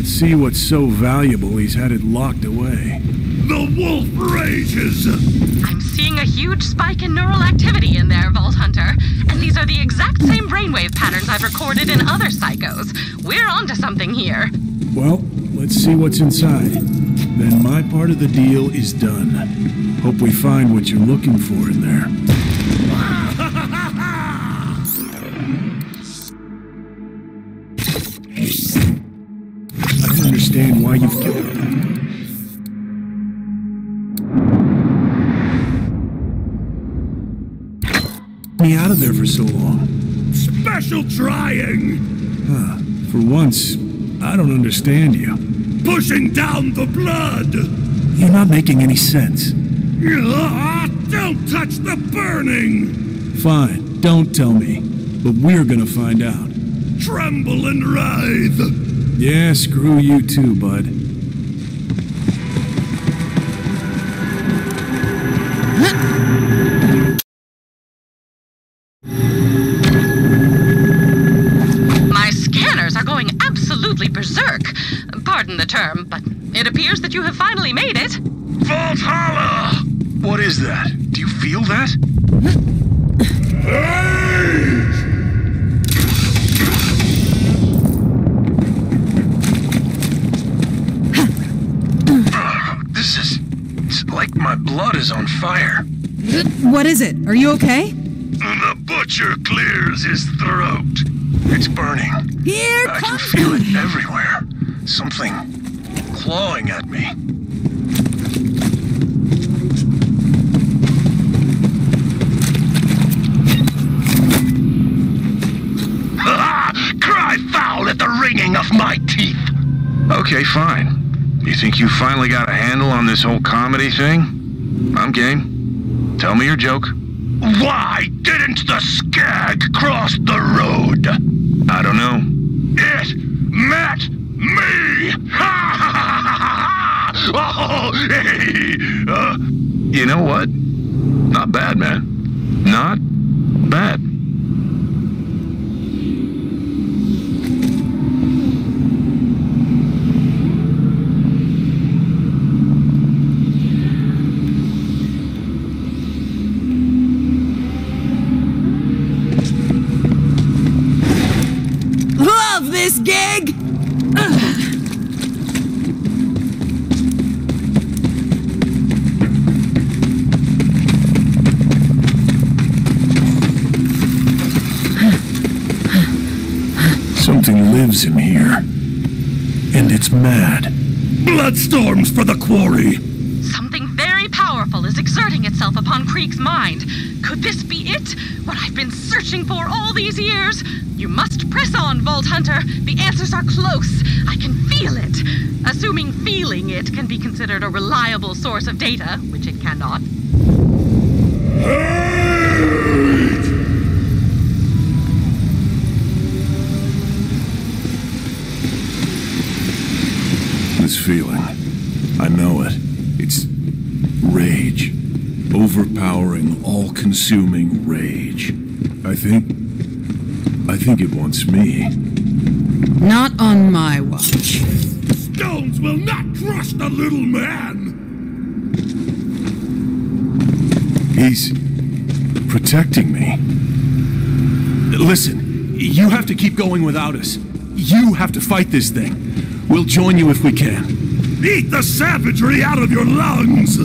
see what's so valuable he's had it locked away. The wolf rages! I'm seeing a huge spike in neural activity in there, Vault Hunter. And these are the exact same brainwave patterns I've recorded in other psychos. We're onto something here. Well, let's see what's inside. Then my part of the deal is done. Hope we find what you're looking for in there. I don't understand why you've killed him. Me out of there for so long. Special trying! Huh. For once, I don't understand you. Pushing down the blood! You're not making any sense. Don't touch the burning! Fine, don't tell me. But we're gonna find out. Tremble and writhe! Yeah, screw you too, bud. My scanners are going absolutely berserk. Pardon the term, but it appears that you have finally made it. Valhalla! What is that? Do you feel that? It's like my blood is on fire. What is it? Are you okay? The butcher clears his throat. It's burning. Here I can comes feel it everywhere. Something clawing at me. Cry foul at the ringing of my teeth! Okay, fine. You think you finally got a handle on this whole comedy thing? I'm game. Tell me your joke. Why didn't the skag cross the road? I don't know. It met me! Ha ha ha ha ha! Oh, hey! You know what? Not bad, man. Not bad. Love this gig! Something lives in here. And it's mad. Bloodstorms for the quarry! Something very powerful is exerting itself upon Krieg's mind. Could this be it? What I've been searching for all these years? You must press on, Vault Hunter. The answers are close. I can feel it. Assuming feeling it can be considered a reliable source of data, which it cannot. This feeling. I know it. It's rage. Overpowering, all-consuming rage. I think it wants me. Not on my watch. Stones will not crush the little man! He's protecting me. Listen, you have to keep going without us. You have to fight this thing. We'll join you if we can. Eat the savagery out of your lungs!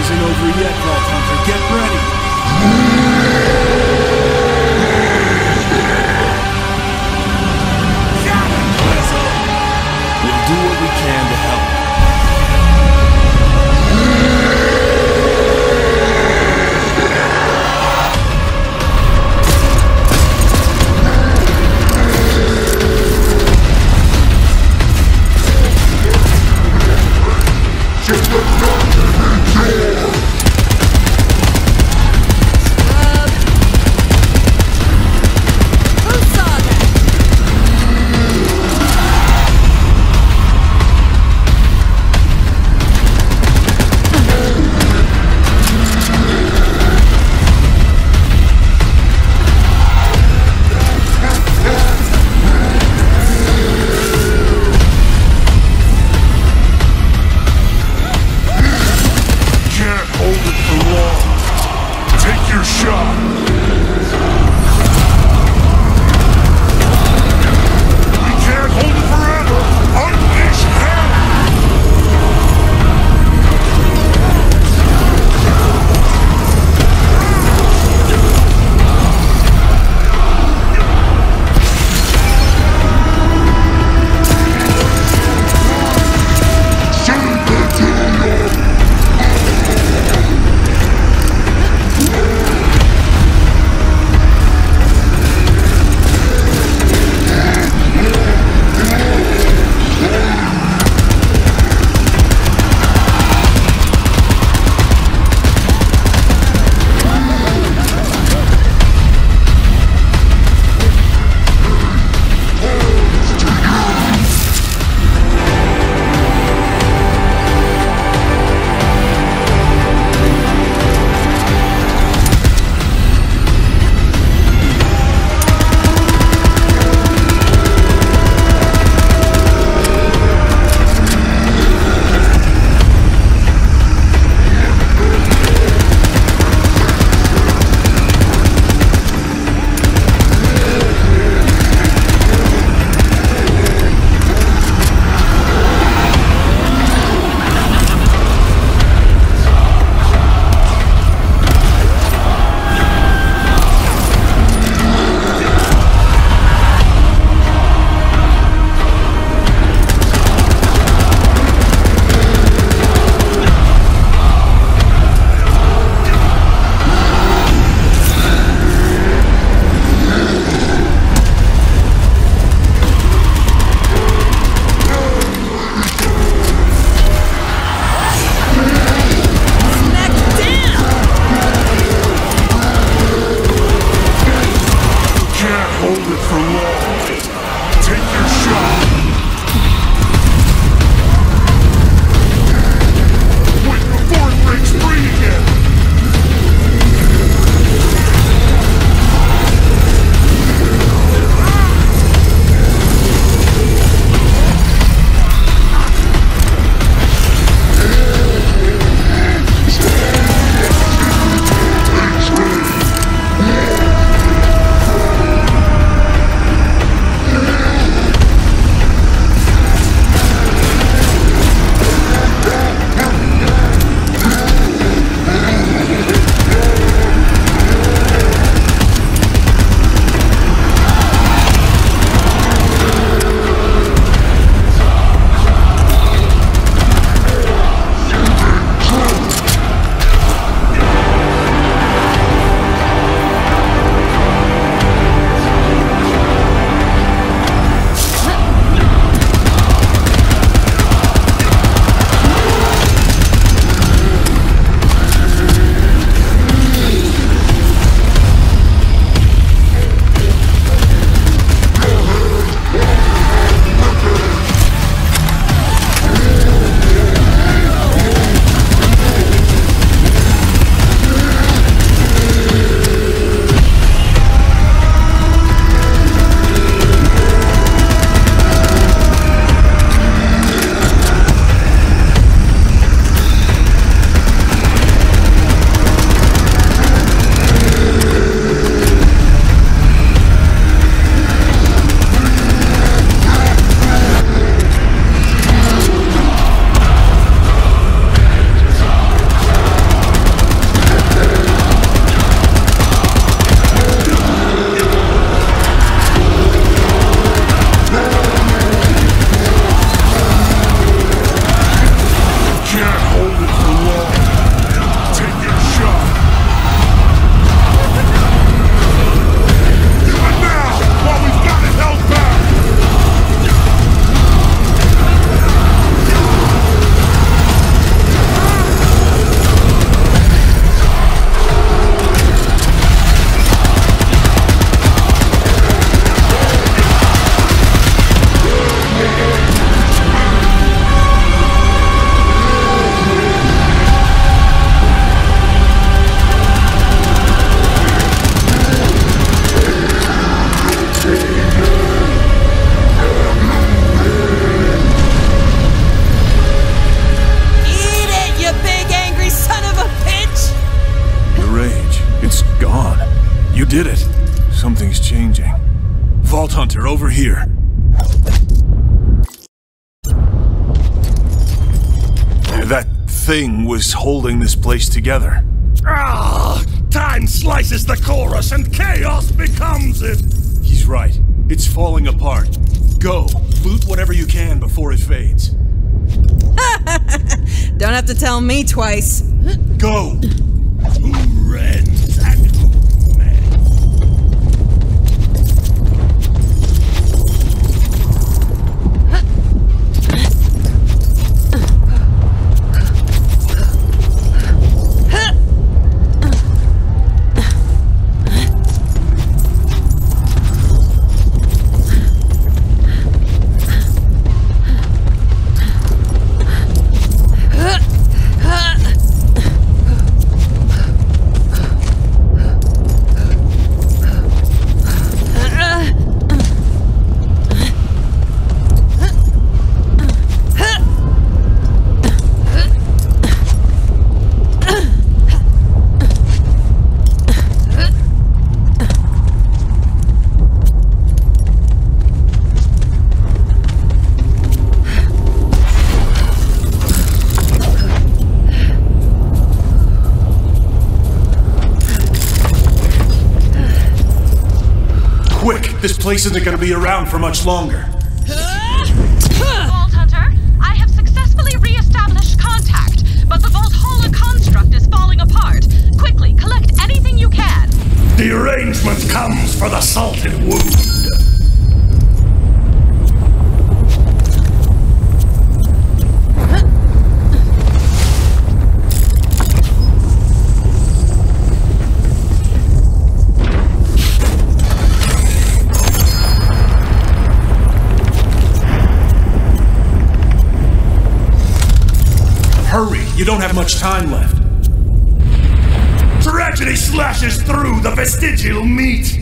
isn't over yet, Vault Hunter. Get ready! We'll do what we can to help. did it. Something's changing. Vault Hunter, over here. That thing was holding this place together. Ah! Time slices the chorus and chaos becomes it! He's right. It's falling apart. Go. Loot whatever you can before it fades. Don't have to tell me twice. Go! Who rends and who mends? This place isn't gonna be around for much longer. Vault Hunter, I have successfully re-established contact, but the Vault Hala construct is falling apart. Quickly, collect anything you can. The arrangement comes for the salted wound. Hurry! You don't have much time left. Tragedy slashes through the vestigial meat.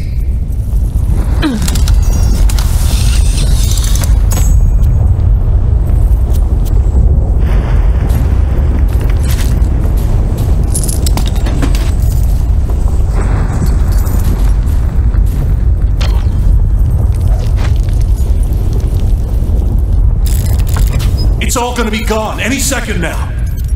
It's all gonna be gone any second now.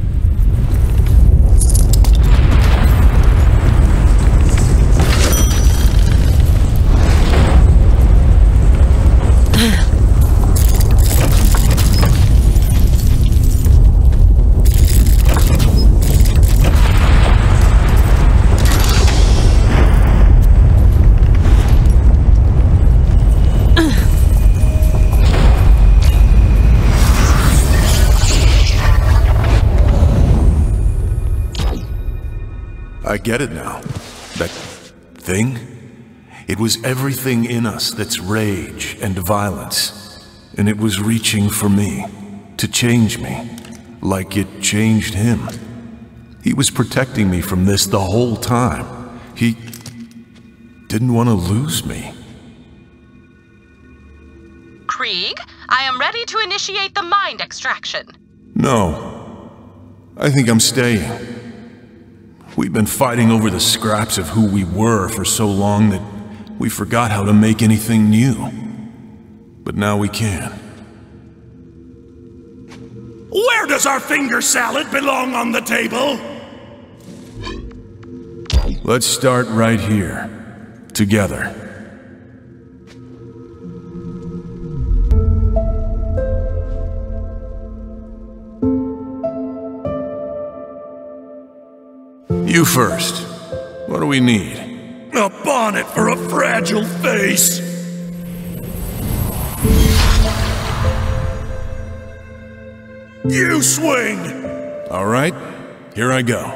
I get it now. That thing? It was everything in us that's rage and violence. And it was reaching for me, to change me, like it changed him. He was protecting me from this the whole time. He didn't want to lose me. Krieg, I am ready to initiate the mind extraction. No. I think I'm staying. We've been fighting over the scraps of who we were for so long that we forgot how to make anything new. But now we can. Where does our finger salad belong on the table? Let's start right here. Together. You first. What do we need? A bonnet for a fragile face. You swing! All right, here I go.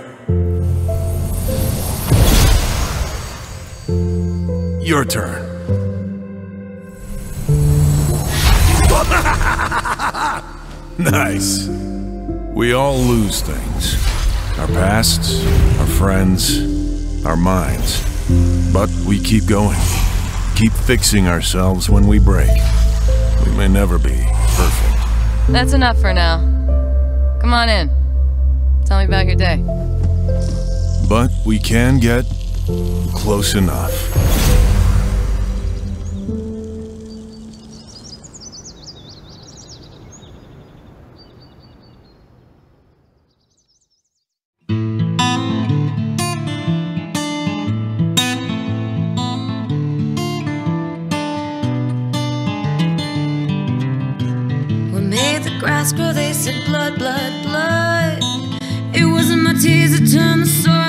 Your turn. Nice. We all lose things. Our pasts, our friends, our minds. But we keep going. Keep fixing ourselves when we break. We may never be perfect. That's enough for now. Come on in. Tell me about your day. But we can get Close enough. Grass grow, they said blood, blood, blood. It wasn't my tears that turned the soul.